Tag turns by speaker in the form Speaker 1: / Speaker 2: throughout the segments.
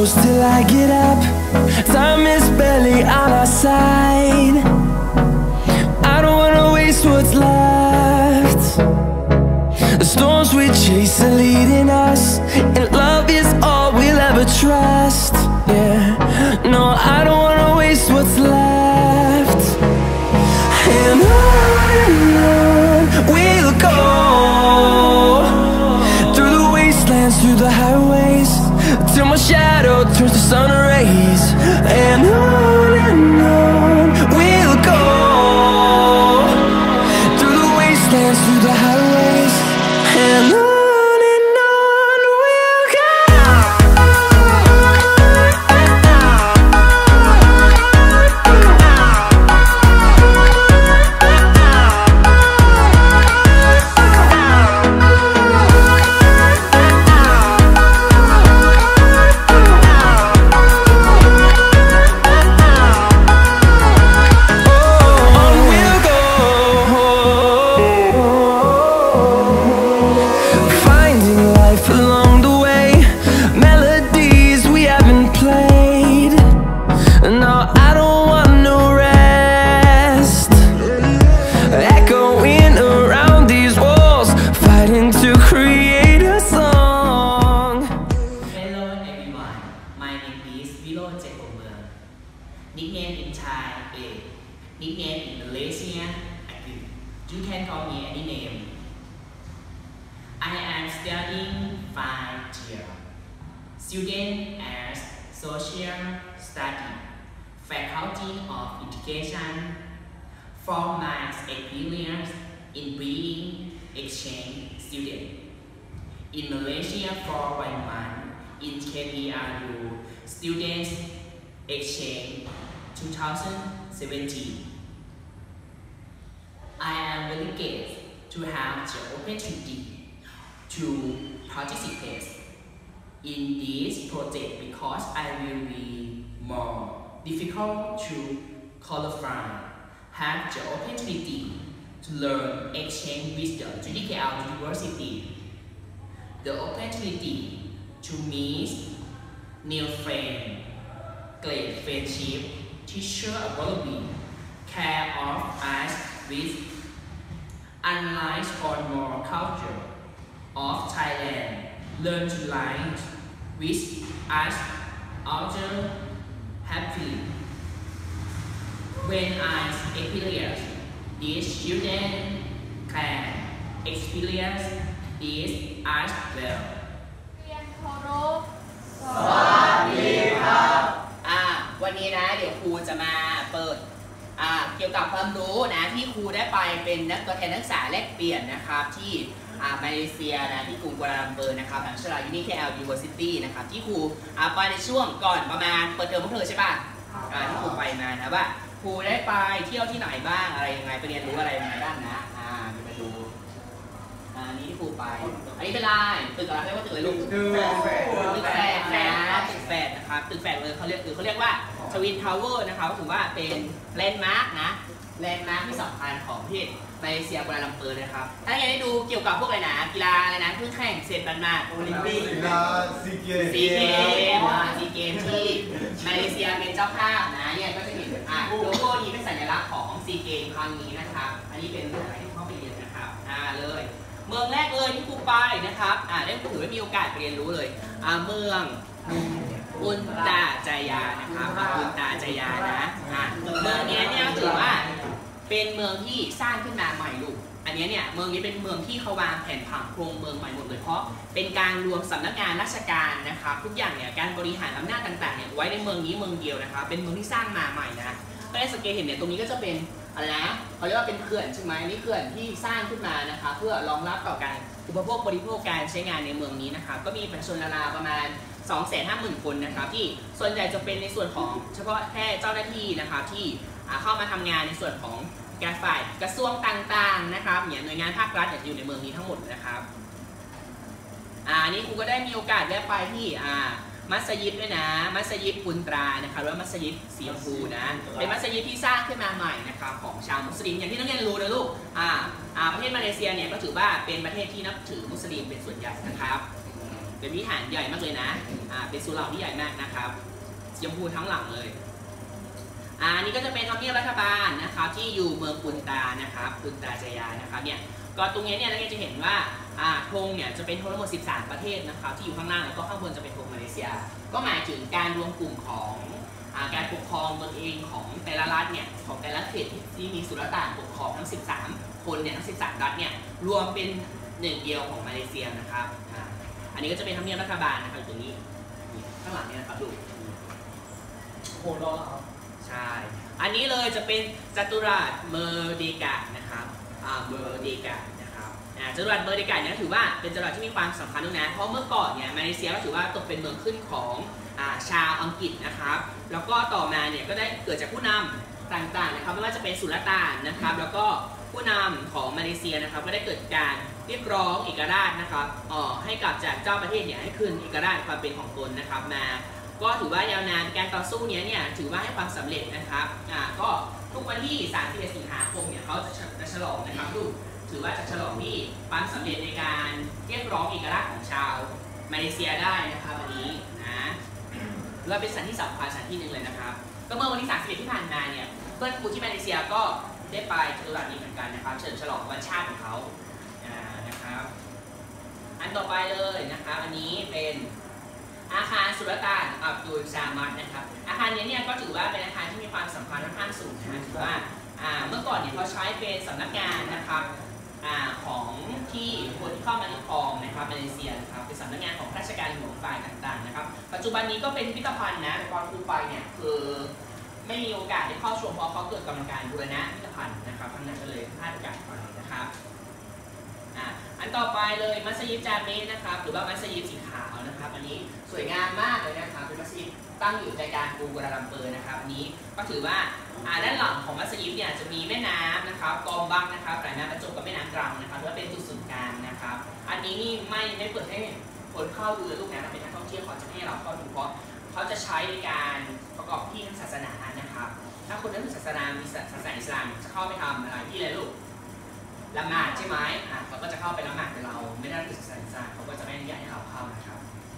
Speaker 1: close till I get up. Time is barely on our side. I don't wanna waste what's left. The storms we chase are leading us, and love is all we'll ever trust. Yeah, no, I don't wanna waste what's left. And on we'll go, through the wastelands, through the highways, till my shadow turns to sun rays. And on we'll go, through the wastelands, through the highways, and on we'll go.
Speaker 2: Nickname in Thai, nickname in Malaysia, you can call me any name. I am studying 5th year, student as Social Study, Faculty of Education. From my experience in being exchange student in Malaysia for 1 month in KPRU Students Exchange 2017. I am very glad to have the opportunity to participate in this project because I will be more difficult to qualify, have the opportunity to learn exchange with the UDKL University, the opportunity to meet new friends, great friendship, teacher ability, care of us with unlike on more culture of Thailand, learn to like with us other happily. When I experience this, student can experience this as well.
Speaker 3: เรียนเคารพ
Speaker 2: สวัสดีครับวันนี้นะเดี๋ยวครูจะมาเปิดเกี่ยวกับความรู้นะที่ครูได้ไปเป็นตัวแทนนักศึกษาแลกเปลี่ยนนะครับที่มาเลเซียนะที่กรุงกัวลาลัมเปอร์นะครับทางชลา UDKL University นะครับที่ครูไปในช่วงก่อนประมาณเปิดเทอมพวกเธอใช่ป่ะที่ครูไปมานะว่าครูได้ไปเที่ยวที่ไหนบ้างอะไรยังไงไปเรียนรู้อะไรยังไงบ้างนะมาดูนี้ที่ครูไปอันนี้เป็นลายตึกอะไรเรียกว่าตึกอะไรลูกตึกแฝดนะตึกแฝดนะครับตึกแฝดเลยเขาเรียกว่าทวินทาวเวอร์นะครับก็ถือว่าเป็นแลนด์มาร์กนะแลนด์มาร์กที่สำคัญของประเทศมาเลเซียกัวลาลัมเปอร์นะครับถ้าอยากได้ดูเกี่ยวกับพวกอะไรนะกีฬาอะไรนะเพิ่งแข่งเสร็จมาโอลิมปิกซีเกมที่มาเลเซียเป็นเจ้าภาพนะเนี่ยก็จะเห็นโลโก้นี้เป็นสัญลักษณ์ของซีเกมครั้งนี้นะครับอันนี้เป็นเรื่องอะไรที่เข้าไปเรียนนะครับเลยเมืองแรกเลยที่ครูไปนะครับได้ถือว่ามีโอกาสเรียนรู้เลยเมืองอุนตาจายานะครับอุนตาจายานะเมืองนี้เนี่ยถือว่าเป็นเมืองที่สร้างขึ้นมาใหม่ลูกอันนี้เนี่ยเมืองนี้เป็นเมืองที่เขาวางแผนผังโครงเมืองใหม่หมดเลยเพราะเป็นการรวมสำนักงานราชการนะครับทุกอย่างเนี่ยการบริหารอำนาจต่างๆเนี่ยไว้ในเมืองนี้เมืองเดียวนะครับเป็นเมืองที่สร้างมาใหม่นะก็ได้สังเกตเห็นเนี่ยตรงนี้ก็จะเป็นอะไรนะเขาเรียกว่าเป็นเขื่อนใช่ไหมนี่เขื่อนที่สร้างขึ้นมานะคะเพื่อรองรับต่อการอุปโภคบริโภคการใช้งานในเมืองนี้นะครับก็มีประชาชนราวๆประมาณ 250,000 คนนะครับที่ส่วนใหญ่จะเป็นในส่วนของเฉพาะแค่เจ้าหน้าที่นะครับที่เข้ามาทำงานในส่วนของการฝ่ายกระทรวงต่างๆนะครับเนี่ยหน่วยงานภาครัฐอยู่ในเมืองนี้ทั้งหมดนะครับนี่ครูก็ได้มีโอกาสได้ไปที่มัสยิดด้วยนะมัสยิดปุนตรานะครับหรือว่ามัสยิดสีชมพูนะเป็นมัสยิดที่สร้างขึ้นมาใหม่นะครับของชาวมุสลิมอย่างที่นักเรียนรู้นะลูกประเทศมาเลเซียเนี่ยก็ถือว่าเป็นประเทศที่นับถือมุสลิมเป็นส่วนใหญ่นะครับเป็นวิหารใหญ่มากเลยนะเป็นสุเหร่าที่ใหญ่มากนะครับสีชมพูทั้งหลังเลยอันนี้ก็จะเป็นทำเนียบรัฐบาลนะครับที่อยู่เมืองปุนตานะครับปุนตาจายานะครับเนี่ยก็ตรงนี้เนี่ยเราจะเห็นว่าธงเนี่ยจะเป็นธงทั้งหมด13ประเทศนะครับที่อยู่ข้างล่างแล้วก็ข้างบนจะเป็นธงมาเลเซียก็หมายถึงการรวมกลุ่มของการปกครองตนเองของแต่ละรัฐเนี่ยของแต่ละเขตที่มีสุลต่านปกครองทั้ง13คนเนี่ยทั้ง13รัฐเนี่ยรวมเป็นหนึ่งเดียวของมาเลเซียนะครับอันนี้ก็จะเป็นทำเนียบรัฐบาลนะครับตรงนี้ข้างหลังเนี่ยนะครับดูโอ้โหใช่อันนี้เลยจะเป็นจัตุรัสเมอร์เดกานะครับเมอร์เดกานะครับจัตุรัสเมอร์เดกาเนี่ยถือว่าเป็นจัตุรัสที่มีความสำคัญด้วยนะเพราะเมื่อก่อนเนี่ยมาเลเซียก็ถือว่าตกเป็นเมืองขึ้นของชาวอังกฤษนะครับแล้วก็ต่อมาเนี่ยก็ได้เกิดจากผู้นำต่างๆนะครับไม่ว่าจะเป็นสุลต่านนะครับแล้วก็ผู้นำของมาเลเซียนะครับก็ได้เกิดการเรียกร้องเอกราชนะครับให้กับจากเจ้าประเทศเนี่ยให้คืนเอกราชความเป็นของตนนะครับมาก็ถือว่ายาวนานการต่อสู้นี้เนี่ยถือว่าให้ความสำเร็จนะครับก็ทุกวันที่31 สิงหาคมเนี่ยเขาจะฉลองนะครับถือว่าจะฉลองที่ความสำเร็จในการเรียกร้องเอกราชของชาวมาเลเซียได้นะครับวันนี้นะเราเป็นสถานที่สำคัญสถานที่หนึ่งเลยนะครับก็เมื่อวันที่31ที่ผ่านมาเนี่ยเพื่อนครูที่มาเลเซียก็ได้ไปจัตุรัสนี้เหมือนกันนะครับเฉลิมฉลองวันชาติของเขานะครับอันต่อไปเลยนะครับอันนี้เป็นอาคารสุลต่านอับดุลซามัดนะครับอาคารนี้เนี่ยก็ถือว่าเป็นอาคารที่มีความสำคัญค่อนข้างสูงนะถือว่าเมื่อก่อนเนี่ยเขาใช้เป็นสำนักงานนะครับของที่คนที่เข้ามาในครองนะครับมาเลเซียนะครับเป็นสำนักงานของราชการหลวงฝ่ายต่างๆนะครับปัจจุบันนี้ก็เป็นพิพิธภัณฑ์นะตอนครูไปเนี่ยคือไม่มีโอกาสได้เข้าชมเพราะเขาเกิดกำลังการบูรณะพิพิธภัณฑ์นะครับข้างในก็เลยพลาดโอกาสไปนะครับอันต่อไปเลยมัสยิดจาเมะนะครับหรือว่ามัสยิดสีขาวนะครับอันนี้สวยงามมากเลยนะครับเป็นมัสยิดตั้งอยู่ใจกลางกรุงกัวลาลัมเปอร์นะครับอันนี้ก็ถือว่าด้านหลังของมัสยิดเนี่ยจะมีแม่น้ำนะครับกองบังนะครับไหลน้ำบรรจบกับแม่น้ำตรังนะครับถือว่าเป็นจุดศูนย์กลางนะครับอันนี้นี่ไม่เปิดให้คนเข้าดูเลยลูกนะเราเป็นนักท่องเที่ยวเขาจะไม่ให้เราเข้าดูเพราะเขาจะใช้ในการประกอบพิธีทางศาสนานะครับถ้าคนนับถือศาสนามีศาสนาอิสลามจะเข้าไปทำอะไรที่อะไรลูกละหมาดใช่ไหมเขาก็จะเข้าไปละหมาดแต่เราไม่ได้ถือศาสนาอิสลามเขาก็จะไม่อนุญาตให้เราเข้านะครับ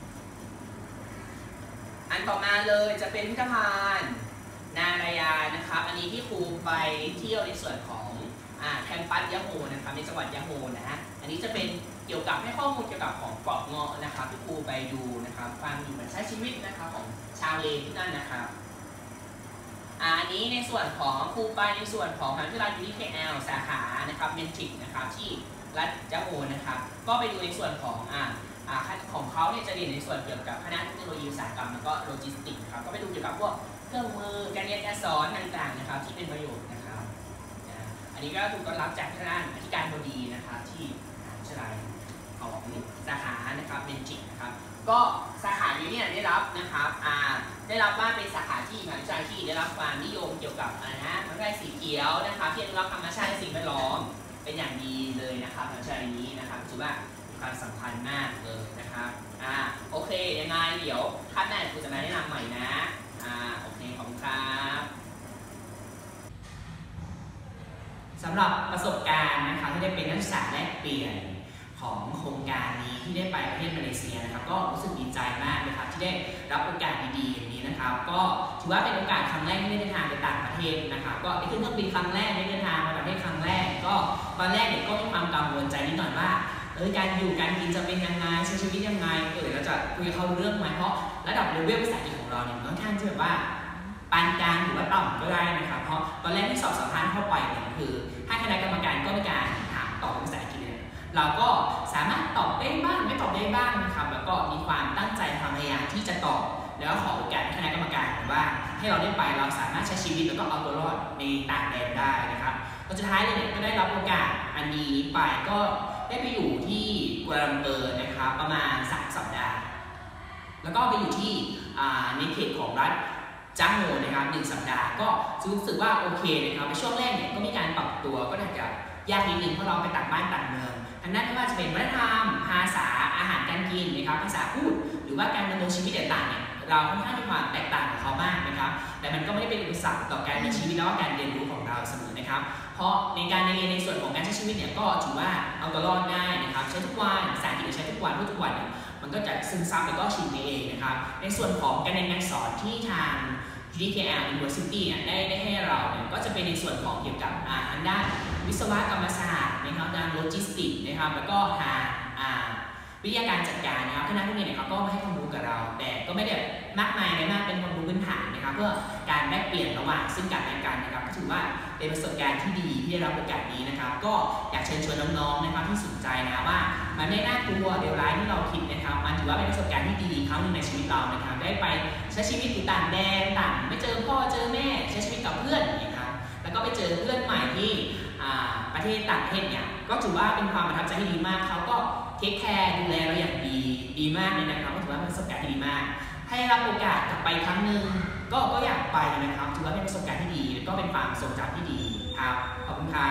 Speaker 2: อันต่อมาเลยจะเป็นพิพิธภัณฑ์นารายานะครับอันนี้ที่ครูไปเที่ยวในส่วนของแคมปัสยะโฮนะครับในจังหวัดยะโฮนะฮะอันนี้จะเป็นเกี่ยวกับให้ข้อมูลเกี่ยวกับของเกาะเงาะนะครับที่ครูไปดูนะครับความอยู่การใช้ชีวิตนะครับของชาวเลที่นั่นนะครับอันนี้ในส่วนของครูไปในส่วนของมหาวิทยาลัย UTKL สาขานะครับเมนทริกนะครับที่รัฐยะโฮนะครับก็ไปดูในส่วนของของเขาเนี่ยจะเรียนในส่วนเกี่ยวกับคณะเทคโนโลยีอุตสาหกรรมแล้วก็โลจิสติกส์ครับก็ไปดูเกี่ยวกับพวกเครื่องมือการเรียนการสอนต่างๆนะครับที่เป็นประโยชน์นะครับอันนี้ก็ถูกต้อนรับจากท่านอธิการบดีนะครับที่มหาวิทยาลัยของสาขานะครับเมนทริกนะครับก็สาขานี้เนี่ยได้รับนะครับได้รับว่าเป็นสาขาที่มหาวิทยาลัยที่ได้รับความนิยมเกี่ยวกับมหาวิทยาลัยสีเขียวนะครับที่อนุรักษ์ธรรมชาติและสิ่งแวดล้อมเป็นอย่างดีเลยนะครับมหาวิทยาลัยนี้นะครับถือว่าความสำคัญมากเลยนะครับโอเคยังไงเดี๋ยวคาบหน้าครูจะมาแนะนำใหม่นะโอเคขอบคุณครับสำหรับประสบการณ์นะครับที่ได้เป็นนักศึกษาแลกเปลี่ยนของโครงการนี้ที่ได้ไปประเทศมาเลเซียนะครับก็รู้สึกดีใจมากเลยครับที่ได้รับโอกาสดีๆอย่างนี้นะครับก็ถือว่าเป็นโอกาสครั้งแรกที่ได้เดินทางไปต่างประเทศนะครับก็ได้ขึ้นเครื่องบินครั้งแรกได้เดินทางไปประเทศครั้งแรกก็ตอนแรกเนี่ยก็มีความกังวลใจนิดหน่อยว่าการอยู่การกินจะเป็นยังไงใช้ชีวิตยังไงเราจะคุยเขาเรื่องไหมเพราะระดับเลเวลภาษาอังกฤษของเราเนี่ยค่อนข้างจะแบบว่าปานกลางหรือว่าต่ำก็ได้นะครับเพราะตอนแรกที่สอบสัมภาษณ์เข้าไปเนี่ยคือให้คณะกรรมการก็มีการถามตอบภาษาอังกฤษเนี่ยเราก็สามารถตอบได้บ้างไม่ตอบได้บ้างนะครับแล้วก็มีความตั้งใจความพยายามที่จะตอบแล้วขอโอกาสคณะกรรมการว่าให้เราได้ไปเราสามารถใช้ชีวิตแล้วก็เอาตัวรอดในต่างแดนได้นะครับสุดท้ายเลยเนี่ยก็ได้รับโอกาสอันนี้ไปก็ได้ไปอยู่ที่กัวลาลัมเปอร์นะครับประมาณ3 สัปดาห์แล้วก็ไปอยู่ที่ในเขตของรัฐจาโฮนะครับ1 สัปดาห์ก็รู้สึกว่าโอเคนะครับในช่วงแรกเนี่ยก็มีการปรับตัวก็น่าจะยากนิดนึงเพราะเราไปต่างบ้านต่างเมืองอันนั้นไม่ว่าจะเป็นวัฒนธรรมภาษาอาหารการกินนะครับภาษาพูดหรือว่าการดำเนินชีวิตต่างๆเนี่ยเราค่อนข้างมีความแตกต่างกับเขามากนะครับแต่มันก็ไม่ได้เป็นอุปสรรคต่อการมีชีวิตและการเรียนรู้ของเราเสมอนะครับเพราะในการเรียนในส่วนของการใช้ชีวิตเนี่ยก็ถือว่าเอาตัวรอดได้นะครับใช้ทุกวันภาษาอังกฤษใช้ทุกวันพูดทุกวันเนี่ยมันก็จะซึมซับแล้วก็ชินไปเองนะครับในส่วนของการเรียนการสอนที่ทาง UDKL University เนี่ยได้ให้เราเนี่ยก็จะเป็นในส่วนของเกี่ยวกับทางด้านวิศวกรรมศาสตร์นะครับด้านโลจิสติกส์นะครับแล้วก็ทางวิทยาการจัดการนะครับคณะผู้เรียนเนี่ยเขาก็มาให้ความรู้กับเราแต่ก็ไม่ได้มากมายเลยมากเป็นความรู้พื้นฐานนะครับเพื่อการแลกเปลี่ยนระหว่างซึ่งกันและกันนะครับก็ถือว่าเป็นประสบการณ์ที่ดีที่ได้รับโอกาสนี้นะครับก็อยากเชิญชวนน้องๆนะครับที่สนใจนะว่ามันไม่น่ากลัวเดี๋ยวร้ายที่เราคิดนะครับมันถือว่าเป็นประสบการณ์ที่ดีครั้งหนึ่งในชีวิตเรานะครับได้ไปใช้ชีวิตอยู่ต่างแดนต่างไม่เจอพ่อเจอแม่ใช้ชีวิตกับเพื่อนนะครับแล้วก็ไปเจอเพื่อนใหม่ที่ประเทศต่างประเทศเนี่ยก็ถือว่าเป็นความประทับใจที่ดีมากเขาก็เทคแคร์ดูแลเราอย่างดีมากเลยนะครับก็ถือว่าเป็นประสบการณ์ที่ดีมากให้รับโอกาสกลับไปครั้งหนึ่งก็อยากไปนะครับถือว่าเป็นประสบการณ์ที่ดีแล้วก็เป็นความทรงจำที่ดีครับขอบคุณครับ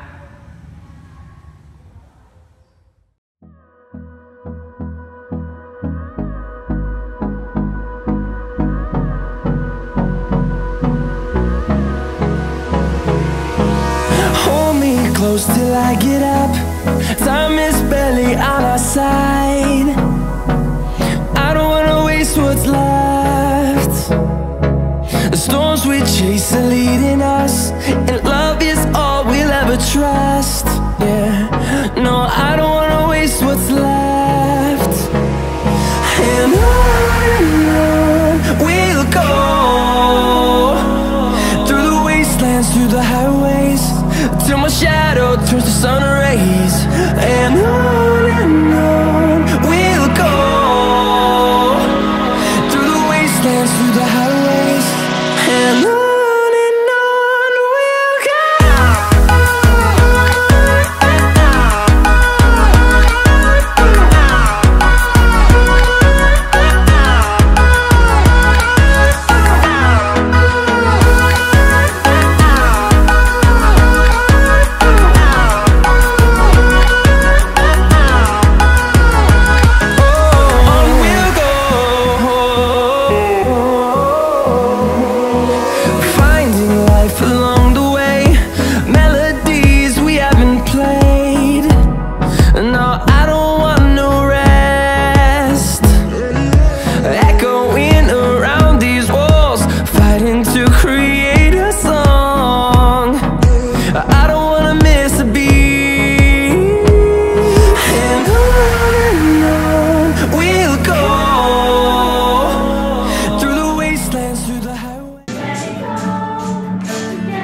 Speaker 1: close till I get up. Time is barely on our side. I don't wanna waste what's left. The storms we chase are leading us, and love is all we'll ever trust. Yeah, no, I don't wanna waste what's left. And on we'll go, through the wastelands, through the highways, till my shadow turns to sun rays. And on we'll go, through the wastelands, through the highways, and on we'll go.
Speaker 3: Let it go,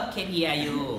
Speaker 2: KPIU